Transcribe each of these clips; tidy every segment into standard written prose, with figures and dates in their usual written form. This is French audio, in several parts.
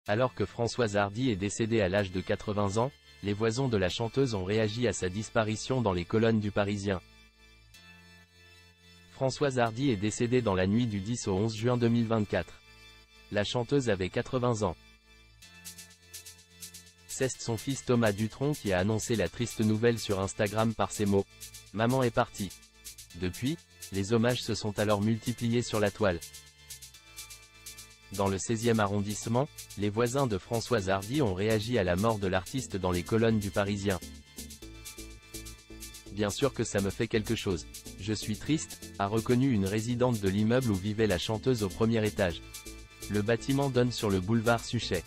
Alors que Françoise Hardy est décédée à l'âge de 80 ans, les voisins de la chanteuse ont réagi à sa disparition dans les colonnes du Parisien. Françoise Hardy est décédée dans la nuit du 10 au 11 juin 2024. La chanteuse avait 80 ans. C'est son fils Thomas Dutronc qui a annoncé la triste nouvelle sur Instagram par ces mots. « Maman est partie ». Depuis, les hommages se sont alors multipliés sur la toile. Dans le 16e arrondissement, les voisins de Françoise Hardy ont réagi à la mort de l'artiste dans les colonnes du Parisien. « Bien sûr que ça me fait quelque chose. Je suis triste », a reconnu une résidente de l'immeuble où vivait la chanteuse au premier étage. Le bâtiment donne sur le boulevard Suchet.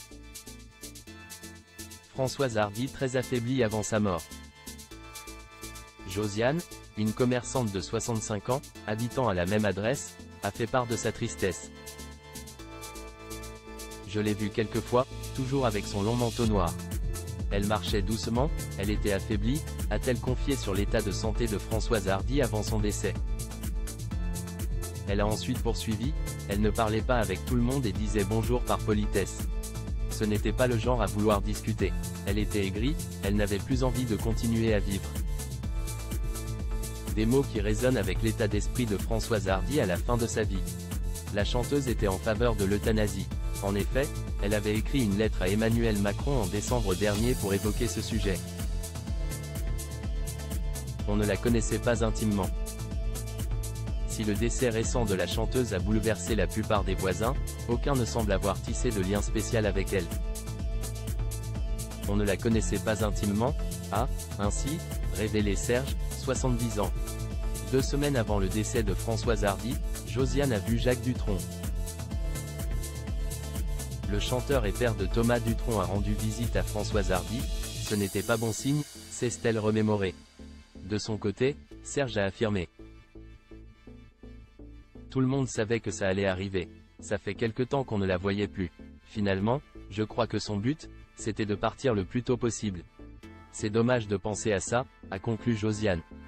Françoise Hardy très affaiblie avant sa mort. Josiane, une commerçante de 65 ans, habitant à la même adresse, a fait part de sa tristesse. « Je l'ai vue quelques fois, toujours avec son long manteau noir. Elle marchait doucement, elle était affaiblie », a-t-elle confié sur l'état de santé de Françoise Hardy avant son décès. Elle a ensuite poursuivi, elle ne parlait pas avec tout le monde et disait bonjour par politesse. Ce n'était pas le genre à vouloir discuter. Elle était aigrie, elle n'avait plus envie de continuer à vivre. Des mots qui résonnent avec l'état d'esprit de Françoise Hardy à la fin de sa vie. La chanteuse était en faveur de l'euthanasie. En effet, elle avait écrit une lettre à Emmanuel Macron en décembre dernier pour évoquer ce sujet. On ne la connaissait pas intimement. Si le décès récent de la chanteuse a bouleversé la plupart des voisins, aucun ne semble avoir tissé de lien spécial avec elle. On ne la connaissait pas intimement, a, ainsi, révélé Serge, 70 ans. 2 semaines avant le décès de Françoise Hardy, Josiane a vu Jacques Dutronc. Le chanteur et père de Thomas Dutronc a rendu visite à Françoise Hardy, ce n'était pas bon signe, s'est-elle remémorée. De son côté, Serge a affirmé. Tout le monde savait que ça allait arriver. Ça fait quelque temps qu'on ne la voyait plus. Finalement, je crois que son but, c'était de partir le plus tôt possible. C'est dommage de penser à ça, a conclu Josiane.